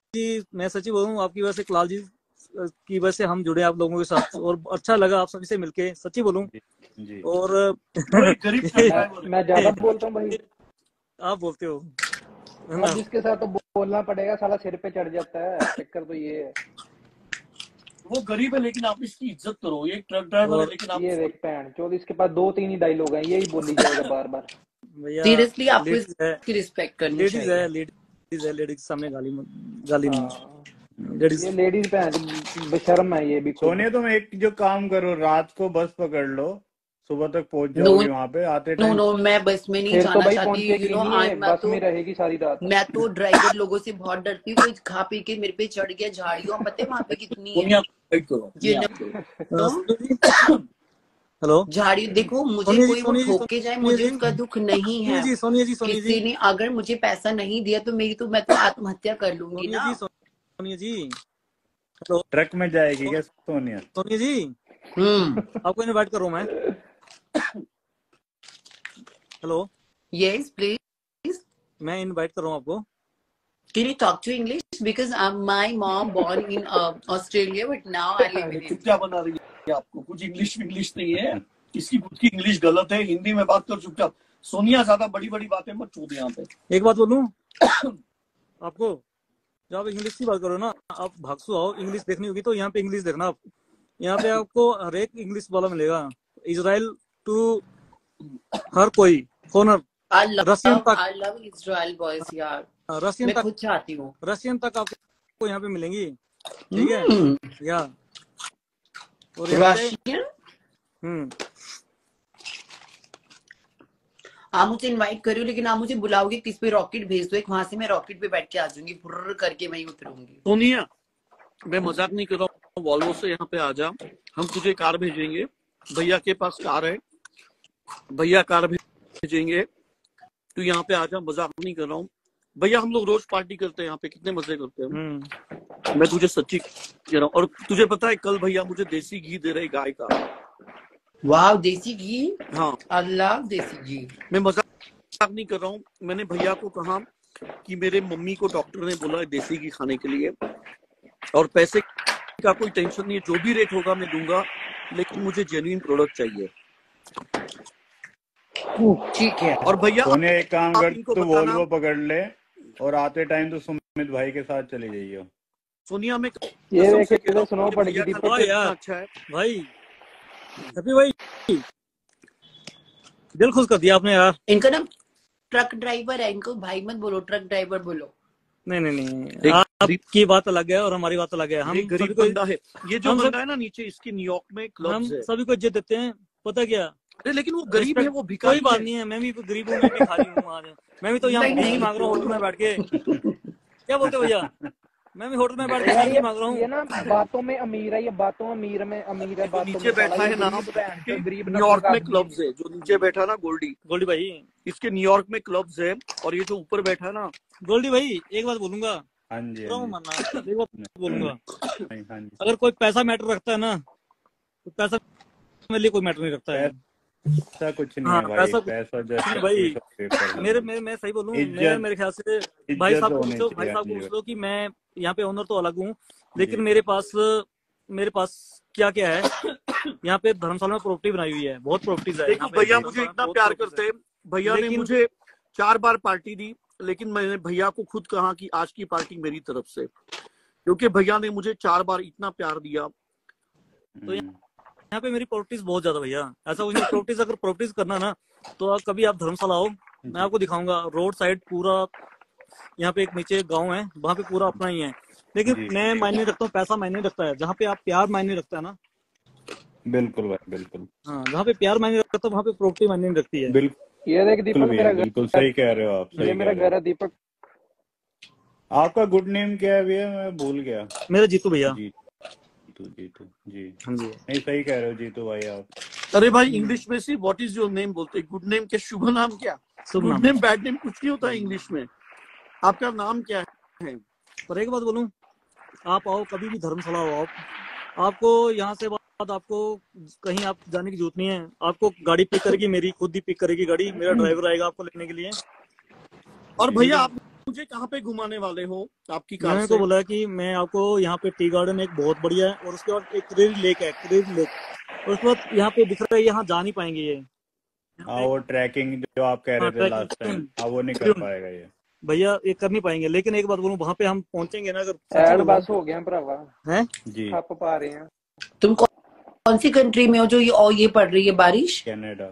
जी, मैं सच्ची बोलूँ आपकी वजह से, कलाल जी की वजह से हम जुड़े आप लोगों के साथ, और अच्छा लगा आप सभी से मिलके, सच्ची बोलूँ। जी और मैं ज्यादा बोलता हूँ भाई, आप बोलते हो है ना। अब इसके साथ तो बोलना पड़ेगा, साला सिर पे चढ़ जाता है, चक्कर तो ये है। वो गरीब है लेकिन आप इसकी इज्जत करो, ये ट्रक ड्राइवर है लेकिन आप ये देख पैंट चौधरी, इसके पास 2-3 ही डायलॉग हैं, यही बोली जाएगा बार बार। भैया सीरियसली आपको लेडीज है, इसकी रिस्पेक्ट करनी लेडीज चाहिए। है, लेडीज है, लेडीज के सामने गाली नहीं, हाँ, लेडीज। ये लेडीज पैंट बेशर्म है ये भी खुद। सोनिया, तुम एक जो काम करो, रात को बस पकड़ लो, सुबह तक पहुंच नो जाओगी वहां पे आते नो टाइम। नो, मैं बस में नहीं फिर तो जाना भाई चाहती, पहुंचेगी नहीं, आई है बस में रहेगी सारी रात। मैं तो ड्राइवर लोगों से बहुत डरती हूँ, कोई खा पी के मेरे पे चढ़ गया, झाड़ियों पता है वहां पे कितनी है सोनिया फाइट करो। ये हेलो झाड़ी। देखो मुझे सोनिया जी, कोई वो सोनिया जी, ठोक के जाए, सोनिया मुझे जी, उसका दुख नहीं है। सोनिया जी, सोनिया जी, किसी ने अगर मुझे पैसा नहीं दिया तो मैं तो आत्महत्या कर लूंगी सोनिया ना। जी, सोनिया जी, हेलो ट्रक में जाएगी क्या सोनिया? सोनिया जी, आपको इनवाइट कर रहा हूँ मैं। हेलो, यस प्लीज, मैं इनवाइट कर रहा हूँ आपको। Can you talk to English because my mom born in Australia but now I live in चुप क्या बना रही है? आपको कुछ इंग्लिश नहीं है, इसकी खुद की इंग्लिश गलत है, हिंदी में बात कर चुपचाप। सोनिया ज्यादा बड़ी बड़ी बातें मत चूद यहाँ पे। एक बात बोलूं आपको, जब आप इंग्लिश की बात करो ना, आप भागसू आओ, इंग्लिश देखनी होगी तो यहाँ पे इंग्लिश देखना आप, यहाँ पे आपको हर एक इंग्लिश वाला मिलेगा, इजराइल टू हर कोई फॉरनर, रशियन तक, आई लव इजराइल बॉयज यार, रशियन मैं तक, खुद चाहती हूँ, रशियन तक आपको यहाँ पे मिलेंगी, ठीक है या। और यहाँ पे रशियन। आप मुझे इनवाइट करियो, लेकिन आप मुझे बुलाओगे किस पे? रॉकेट भेज दो एक, वहां से मैं रॉकेट पे बैठ के आ जाऊंगी, फुर्र करके वहीं उतरूंगी। सोनिया मैं मजाक नहीं कर रहा हूँ, वॉल्वो से यहाँ पे आ जा, हम तुझे कार भेजेंगे, भैया के पास कार है, भैया कार भेजेंगे, तू यहाँ पे आ जा, मजाक नहीं कर रहा हूँ भैया, हम लोग रोज पार्टी करते हैं यहाँ पे, कितने मजे करते हैं, मैं तुझे सच्ची कह रहा हूँ। और तुझे पता है कल भैया मुझे देसी घी दे रहे गाय का। वाह, देसी घी। हाँ अल्लाह, देसी घी। मैं मजाक नहीं कर रहा हूँ, मैंने भैया को कहा कि मेरे मम्मी को डॉक्टर ने बोला है देसी घी खाने के लिए, और पैसे का कोई टेंशन नहीं है, जो भी रेट होगा मैं दूंगा, लेकिन मुझे जेन्युइन प्रोडक्ट चाहिए। ठीक है। और भैया सोनिया एक काम कर, तू वोल्वो पकड़ ले और आते टाइम तो सुमित भाई के साथ चले जाइए। सोनिया में ये देखे तो सुनो पड़ेगी अच्छा है भाई, भाई दिल खुश कर दिया आपने यार। इनका नाम ट्रक ड्राइवर है, इनको भाई मत बोलो, ट्रक ड्राइवर बोलो। नहीं, आपकी बात अलग है और हमारी बात अलग है। हम गरीब बंदा है, ये जो बंदा है ना नीचे, इसके न्यूयॉर्क में क्लब्स है, हम सभी को इज्जत देते हैं, पता क्या। अरे लेकिन वो गरीब है, वो भिखारी कोई बात नहीं है, मैं भी गरीब हूँ, मैं भी खाली हूँ आज, मैं भी तो यहाँ नहीं मांग रहा हूँ होटल में बैठ के। क्या बोलते हो भैया, मैं भी होटल में बैठ के मांग रहा हूँ। ये ना बातों में अमीर है, ये बातों में अमीर है, बातों नीचे बैठा है ना, गरीब न्यूयॉर्क में क्लब्स है, जो नीचे बैठा ना गोल्डी भाई, इसके न्यूयॉर्क में क्लब्स है, और ये जो ऊपर बैठा ना गोल्डी भाई, एक बात बोलूंगा, हाँ जी, एक बात बोलूंगा, अगर कोई पैसा मैटर रखता है ना, तो पैसा मेरे लिए कोई मैटर नहीं रखता है। ऐसा कुछ नहीं है भाई, पैसा जैसे भाई, मैं सही बोलूं, मेरे ख्याल से भाई साहब को पूछ लो कि मैं यहाँ पे ओनर तो अलग हूँ, लेकिन मेरे पास क्या क्या है, यहाँ पे धर्मशाला में प्रॉपर्टी बनाई हुई है, बहुत प्रॉपर्टीज है। भैया मुझे इतना प्यार करते हैं, भैया ने मुझे 4 बार पार्टी दी, लेकिन मैंने भैया को खुद कहा कि आज की पार्टी मेरी तरफ से, क्योंकि भैया ने मुझे 4 बार इतना प्यार दिया। तो यहाँ पे मेरी प्रॉपर्टीज बहुत ज्यादा भैया, ऐसा कुछ नहीं, प्रॉपर्टीज अगर प्रॉपर्टीज करना ना तो कभी आप धर्मशाला आओ, मैं आपको दिखाऊंगा, रोड साइड पूरा, यहाँ पे एक नीचे गांव है, वहाँ पे पूरा अपना ही है, लेकिन मैं मायने रखता हूँ, पैसा मायने रखता है, जहाँ पे आप प्यार मायने रखता है ना। बिल्कुल भाई, बिल्कुल। हाँ, जहाँ पे प्यार मायने रखता है वहाँ पे प्रॉपर्टी मायने नहीं रखती है। बिल्कुल, ये देख दीपक, मेरा घर, बिल्कुल सही कह रहे हो आप, ये मेरा घर है दीपक। आपका गुड नेम क्या है भैया, मैं भूल गया। मेरा जीतू भैया। जीतू जी, हाँ जी, नहीं सही कह रहे हो जीतू भाई आप। अरे भाई इंग्लिश में सिर्फ व्हाट इज योर नेम बोलते, गुड नेम क्या, शुभ नाम क्या, गुड नेम बैड नेम कुछ नहीं होता है इंग्लिश में, आपका नाम क्या है। पर एक बात बोलूं, आप आओ कभी भी धर्मशाला आओ, आपको यहाँ से बाद आपको कहीं आप जाने की जरूरत नहीं है, आपको गाड़ी पिक करेगी, मेरी खुद ही पिक करेगी गाड़ी, मेरा ड्राइवर आएगा आपको लेने के लिए। और भैया आप मुझे कहाँ पे घुमाने वाले हो आपकी कार मैंने से? को बोला कि मैं आपको यहाँ पे टी गार्डन एक बहुत बढ़िया है, और उसके बाद एक क्रीरी लेक है, क्रीरी लेक, और उसके बाद यहाँ पे दिख रहा है, यहाँ जा नहीं पाएंगे ये। हाँ, वो ट्रैकिंग जो आप कह रहे थे लास्ट टाइम, हाँ वो नहीं कर पाएगा ये भैया, ये कर नहीं पाएंगे। लेकिन एक बात बोलूं, वहां पे हम पहुंचेंगे ना, अगर सच्ची एड बोलूं, बस हो गया भरावा, हैं जी। खप पा रहे हैं। तुम कौन सी कंट्री में हो जो ये पड़ रही है बारिश? कनाडा।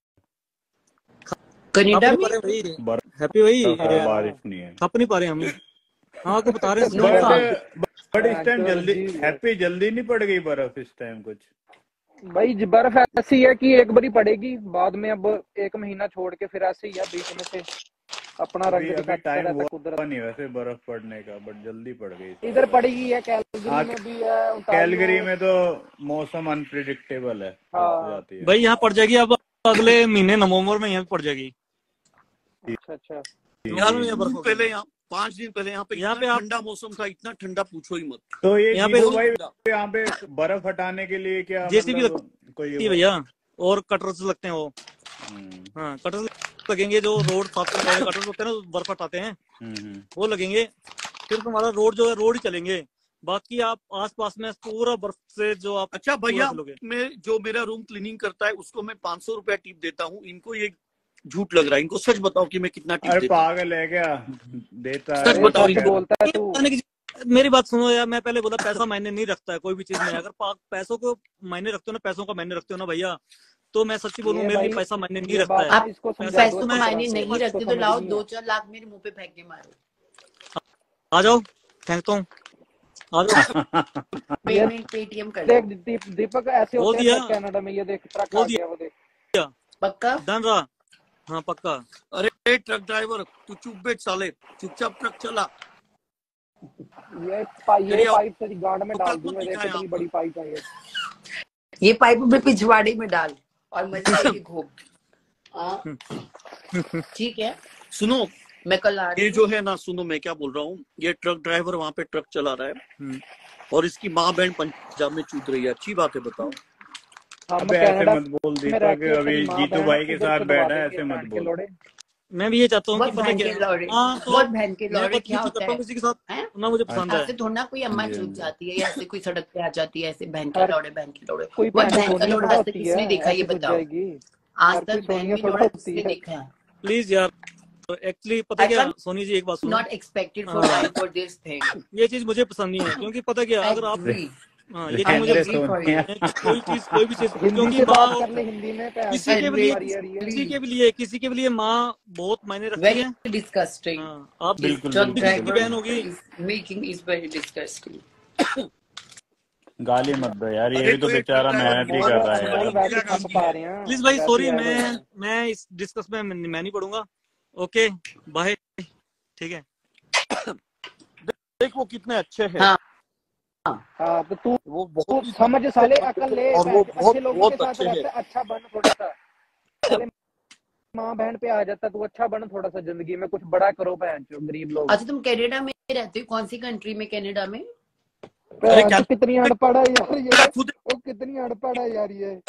कनाडा में? हैप्पी भाई, बारिश नहीं है, खप नहीं पा रहे हम। हाँ, आपको बता रहे हैं। बट इस टाइम जल्दी हैप्पी जल्दी नहीं पड़ गई बर्फ इस टाइम कुछ। भाई बर्फ ऐसी है कि एक बारी पड़ेगी, बाद में अब 1 महीना छोड़ के फिर ऐसे ही है, बीच में से अपना रंग अभी दिखाता टाइम रहता हुआ कुदरत। नहीं वैसे बर्फ पड़ने का, बट जल्दी पड़ गई। इधर पड़ेगी है, कैलगरी में भी है, कैलगरी में तो मौसम अनप्रिडिक्टेबल है, जाती है। भाई यहाँ पड़ जाएगी अब अगले महीने नवंबर में, यहाँ पड़ जाएगी। अच्छा पहले यहाँ 5 दिन पहले यहाँ पे ठंडा मौसम था, इतना ठंडा पूछो ही मत। तो ये यहाँ पे भाई यहाँ पे बर्फ हटाने के लिए क्या जेसीबी कोई भैया, और कटर्स लगते हैं वो। हाँ, कटर्स लगेंगे, जो रोड साफ करने वाले कटर्स होते हैं ना, बर्फ हटाते हैं, वो लगेंगे। फिर तुम्हारा रोड जो है, रोड ही चलेंगे। बाकी आप आसपास में पूरा बर्फ से जो आप। अच्छा भैया, मैं जो मेरा रूम क्लीनिंग करता है उसको मैं 500 रुपया टिप देता हूँ। इनको ये झूठ लग रहा है, इनको सच बताओ कि मैं कितना टिप देता हूँ। पागल है क्या? देता है, सच बताओ। बोलता है तू। मेरी बात सुनो यार, मैं पहले बोला पैसा मायने नहीं रखता है कोई भी चीज में। अगर पैसों को मायने रखते हो ना, पैसों का मायने रखते हो ना भैया, तो मैं सच्ची बोलूं, मेरे लिए पैसा मायने नहीं रखता है। आप पैसों का मायने नहीं रखते तो लाओ 2-4 लाख मेरे मुंह पे फेंक के मारो। आ जाओ, फेंकता हूँ, आ जाओ। पेटीएम कर देख दीपक, ऐसे होते हैं कनाडा में। ये देख ट्रक आ गया, वो देख। पक्का डन रहा? हाँ पक्का। अरे ट्रक ड्राइवर, तू चुप बैठ साले, चुपचाप ट्रक चला। ये पाइप तेरी गार्ड में डाल दूंगा, देख कितनी बड़ी पाइप है ये पाइप में पिछवाड़े में डाल और मजे से घूम। ठीक है, सुनो, मैं कल आ रही ये जो है ना, सुनो मैं क्या बोल रहा हूँ। ये ट्रक ड्राइवर वहाँ पे ट्रक चला रहा है और इसकी माँ बहन पंजाब में चूत रही है। अच्छी बात है, बताओ। अबे ऐसे मत बोल दीपक, अभी जीतू भाई के साथ बैठा है, ऐसे मत बोल। मैं भी ये चाहता हूँ कि बहुत बहन के लौड़े क्या होता है किसी के साथ ना, मुझे पसंद है। ऐसे थोड़ा ना कोई अम्मा चूक जाती है या ऐसे कोई सड़क पे आ जाती है, ऐसे बहन के लौड़े। कोई बहन का लौड़ा आज तक किसने देखा, ये बताओ। आज तक बहन के लौड़ा किसने देखा है? प्लीज यार, एक्चुअली पता क्या सोनी जी, एक बात सुनो। Not expected for this thing. ये चीज मुझे पसंद नहीं है, क्योंकि पता क्या, अगर आप ये चीज मुझे कोई भी चीज, क्योंकि माँ किसी के भी लिए माँ बहुत मायने रखती है। डिस्गस्टिंग। आप किसी की बहन होगी, मेकिंग इज वेरी डिस्गस्टिंग। गाली मत दो यार, ये भी तो बेचारा मेहनत ही कर रहा है यार। प्लीज भाई, सॉरी, मैं इस डिस्कस में मैं नहीं पढ़ूंगा। ओके बाय, ठीक है। देख वो कितने अच्छे हैं। हाँ, तो तू वो बहुत समझ साले, अकल ले, और वो अच्छे लोगों के बहुत साथ रहता है, अच्छा बन थोड़ा सा। माँ बहन पे आ जाता, तू अच्छा बन थोड़ा सा, जिंदगी में कुछ बड़ा करो बहन जो गरीब लोग। अच्छा, तुम कनाडा में रहते हो? कौन सी कंट्री में कनाडा में? कितनी अनपढ़ है यार ये, कितनी अनपढ़ है यार ये।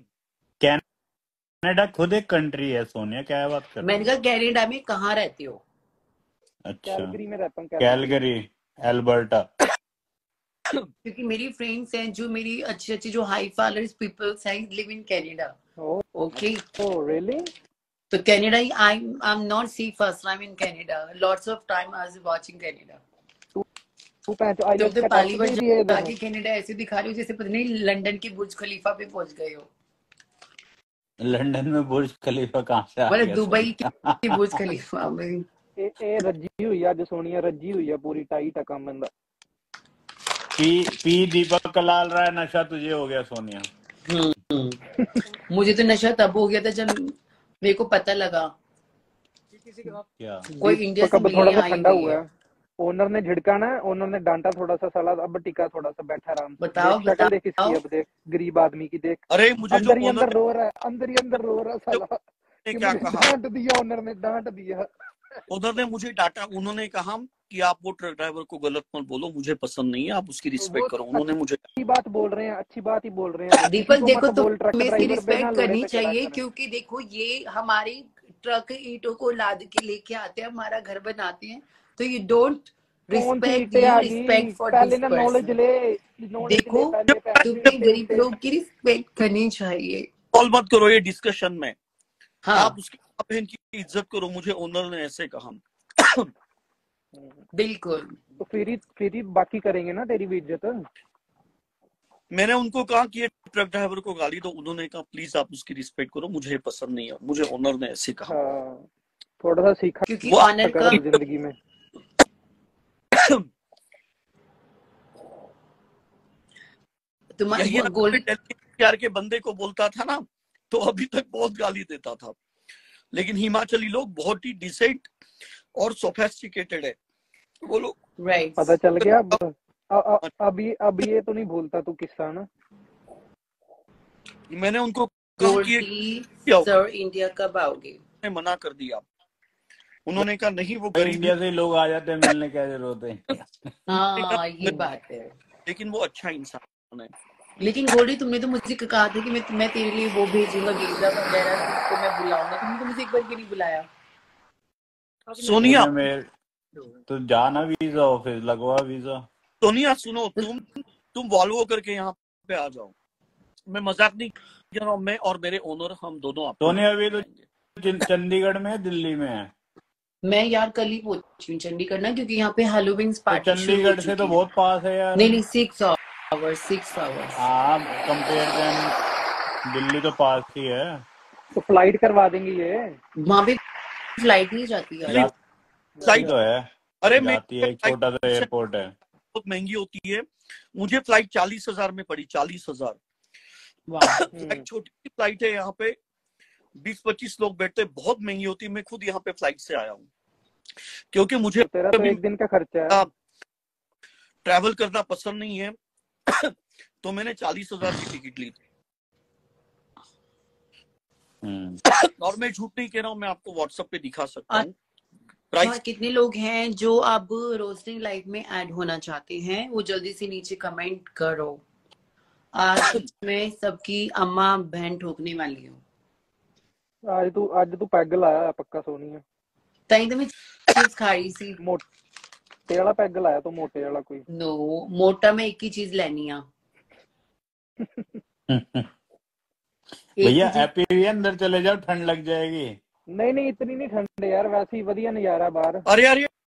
कनाडा खुद एक कंट्री है सोनिया, क्या बात कर रही है? मैंने कहा कनाडा में कहाँ रहते हो? अच्छा, कैलगरी में रहता हूँ। Calgary, Alberta. क्योंकि मेरी फ्रेंड्स हैं जो मेरी अच्छी जो हाई फॉलोअर्स पीपल्स हैं, live in Canada. Okay, oh really? तो Canada, I am not see first time in Canada, lots of time I was watching Canada. तू तो पहली बार जाके कनाडा ऐसे दिखा रही हो जैसे पता नहीं लंदन की बुर्ज खलीफा पे पहुंच गए हो। लंदन में बुर्ज खलीफा कहाँ से आ गया? दुबई की बुर्ज खलीफा में। ए रज्जी हुई है, जो सोनिया रज्जी हुई है पूरी, टाइट काम बंदा। पी दीपक का लाल रहा है, नशा तुझे हो गया सोनिया। मुझे तो नशा तब हो गया था जब मेरे को पता लगा क्या कोई इंडिया से थोड़ा सा ठंडा हुआ है। ओनर ने झिड़का ना, ओनर ने डांटा थोड़ा सा, साला अब टिका थोड़ा सा, बैठा आराम से। बताओ देख इसकी, अब देख गरीब आदमी की देख। अरे मुझे अंदर ही अंदर रो रहा है, अंदर ही अंदर रो रहा है साला। क्या कहा? डांट दिया ओनर ने, डांट दिया। ओनर ने मुझे डांटा। उन्होंने कहा कि आप वो ट्रक ड्राइवर को गलत मत बोलो, मुझे पसंद नहीं है, आप उसकी रिस्पेक्ट करो। उन्होंने मुझे अच्छी बात बोल रहे हैं, अच्छी बात ही बोल रहे हैं। दीपक देखो, तुम्हें इसकी रिस्पेक्ट करनी चाहिए, क्योंकि देखो ये हमारी ट्रक ईंटों को लाद के लेके आते हैं, हमारा घर बनाते हैं, तो यू डोंट कौन सी रिस्पेक्ट, ईंटें यू आ रिस्पेक्ट गई? फॉर पहले दिस ना नॉलेज पर्सन। ले, नॉलेज देखो ले पहले, तुम्हें गरीब लोग की रिस्पेक्ट करनी चाहिए। कॉल मत करो ये डिस्कशन में। हाँ आप उसकी बहन की इज्जत करो, मुझे ओनर ने ऐसे कहा। बिल्कुल। तो फिर ही बाकी करेंगे ना तेरी भी इज्जत। मैंने उनको कहा कि ये ट्रक ड्राइवर को गाली दो, उन्होंने कहा प्लीज आप उसकी रिस्पेक्ट करो, मुझे पसंद नहीं है, मुझे ओनर ने ऐसे कहा। हाँ, थोड़ा सा सीखा क्योंकि वो ऑनर का कर जिंदगी में। यही तुम्हारा गोल्ड प्यार के बंदे को बोलता था ना, तो अभी तक बहुत गाली देता था। लेकिन हिमाचली लोग बहुत ही डिसेंट और सोफेस्टिकेटेड है वो लोग। राइट, पता चल गया अब ये तो नहीं भूलता तू किस्सा ना। मैंने उनको कहा कि गोल्डी सर इंडिया कब आओगे? मना कर दिया। उन्होंने कहा नहीं वो इंडिया से लोग आ जाते हैं, मिलने क्या जरूरत है। हाँ ये बात है। लेकिन वो अच्छा इंसान है। लेकिन गोल्डी तुमने तो मुझे कहा था कि मैं तेरे लिए वो भेजूंगा वीजा वगैरह, तो मैं बुलाऊंगा, तुमने तो मुझे एक बार भी नहीं बुलाया। सोनिया तो जाना वीजा ऑफिस लगवा वीजा। सोनिया सुनो, तुम वॉल्वो करके यहाँ पे आ जाओ। मैं मजाक नहीं कर रहा हूँ, मैं और मेरे ओनर हम दोनों आपको। सोनिया अभी तो चंडीगढ़ में है, दिल्ली में है? मैं यार कल ही पहुंची हूँ चंडीगढ़ ना, क्योंकि यहाँ पे हैलोवीन पार्टी शुरू हो चंडीगढ़ से तो बहुत पास है यार। नहीं 6 आवर्स। हाँ, कंपेयर देन दिल्ली तो पास ही है। तो फ्लाइट करवा देंगे ये। वहां पे फ्लाइट नहीं जाती यार। फ्लाइट तो है, अरे जाती है, एक छोटा सा एयरपोर्ट है। बहुत महंगी होती है। मुझे फ्लाइट 40,000 में पड़ी, 40,000। फ्लाइट छोटी सी फ्लाइट है, यहाँ पे 20-25 लोग बैठते, बहुत महंगी होती है। मैं खुद यहाँ पे फ्लाइट से आया हूँ क्योंकि मुझे तो तेरा तो एक दिन का खर्चा है। ट्रैवल करना पसंद नहीं है। तो मैंने 40,000 की टिकट ली थी। और मैं झूठ नहीं कह रहा हूँ, मैं आपको व्हाट्सएप पे दिखा सकता हूँ। प्राइस कितने लोग हैं जो अब रोस्टिंग लाइफ में ऐड होना चाहते हैं, वो जल्दी से नीचे कमेंट करो। आज मैं सबकी अम्मा बहन ठोकने वाली हूँ। आज तू पैग लाया पक्का सोनिया। ताई तो मैं चिप्स खा रही सी। मोटे वाला पैग लाया तो मोटे वाला कोई नो, मोटा में एक ही चीज लेनी है। भैया हैप्पी अंदर चले जाओ, ठंड लग जाएगी। नहीं इतनी नहीं ठंड यार, वैसे ही बढ़िया नजारा बाहर। अरे यार ये